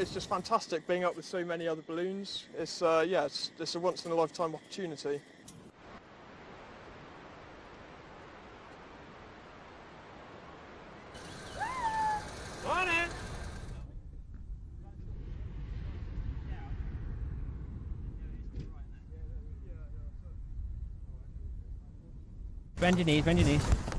It's just fantastic being up with so many other balloons. It's it's a once in a lifetime opportunity. On it! Bend your knees, bend your knees.